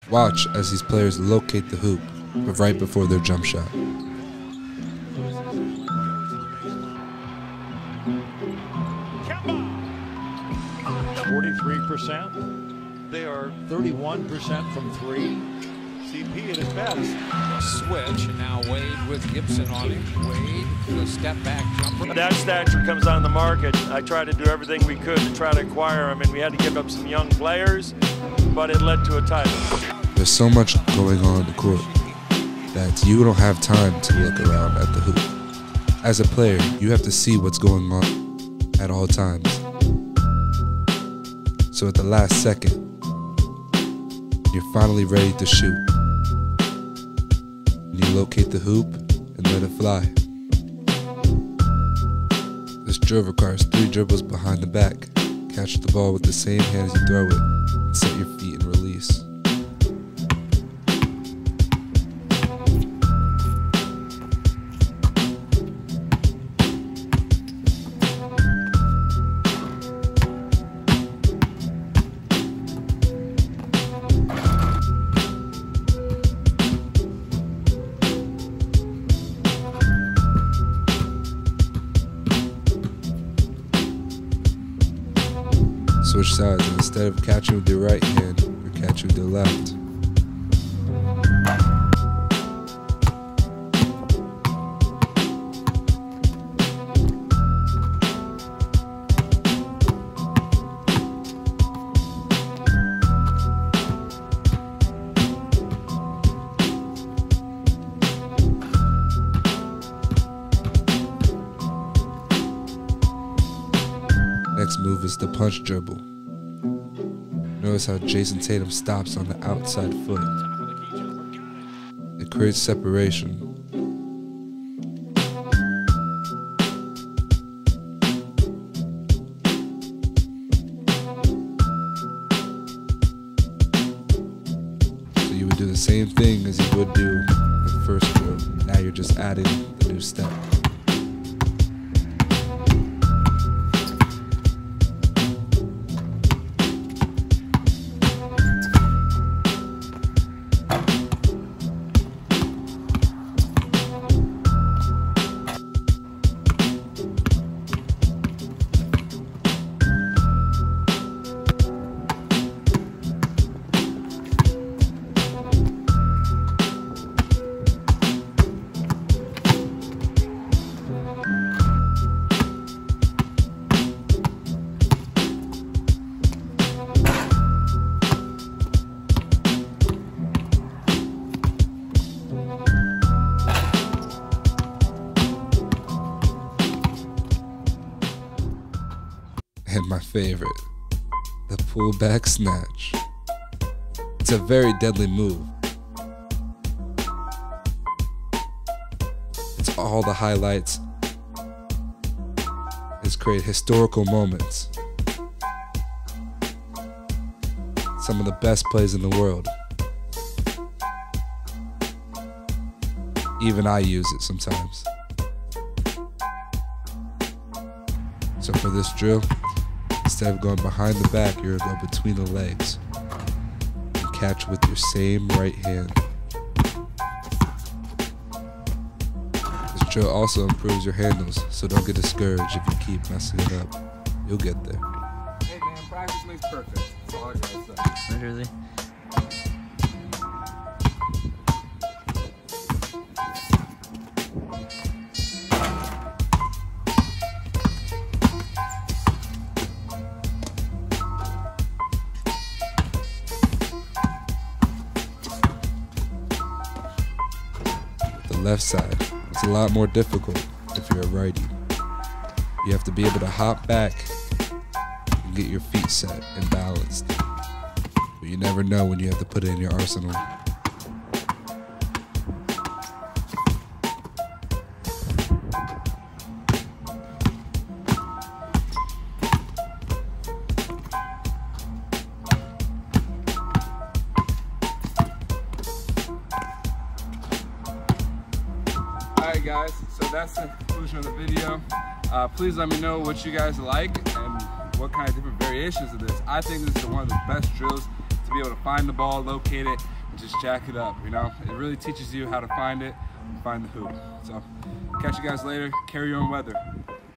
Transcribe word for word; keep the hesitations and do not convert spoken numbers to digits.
Watch as these players locate the hoop, but right before their jump shot. forty-three percent. They are thirty-one percent from three. C P at his best. Switch, and now Wade with Gibson on him. Wade, the step back jumper. That stature comes on the market. I tried to do everything we could to try to acquire him, and we had to give up some young players, but it led to a title. There's so much going on in the court that you don't have time to look around at the hoop. As a player, you have to see what's going on at all times. So at the last second, you're finally ready to shoot. And you locate the hoop and let it fly. This drill requires three dribbles behind the back. Catch the ball with the same hand as you throw it, and set your feet and release. Switch sides, and instead of catching with your right hand, you're catching with your left. Next move is the punch dribble. Notice how Jason Tatum stops on the outside foot. It creates separation. So you would do the same thing as you would do the first drill. Now you're just adding the new step. And my favorite, the pullback snatch. It's a very deadly move. It's all the highlights. It's created historical moments. Some of the best plays in the world. Even I use it sometimes. So for this drill, instead of going behind the back, you're going to go between the legs and catch with your same right hand. This drill also improves your handles, so don't get discouraged if you keep messing it up. You'll get there. Hey man, practice makes perfect. That's all I gotta say. Literally. Left side. It's a lot more difficult if you're a righty. You have to be able to hop back and get your feet set and balanced. But you never know when you have to put it in your arsenal. Alright guys, so that's the conclusion of the video. Uh, please let me know what you guys like and what kind of different variations of this. I think this is one of the best drills to be able to find the ball, locate it, and just jack it up, you know? It really teaches you how to find it and find the hoop. So, catch you guys later. Carry your own weather.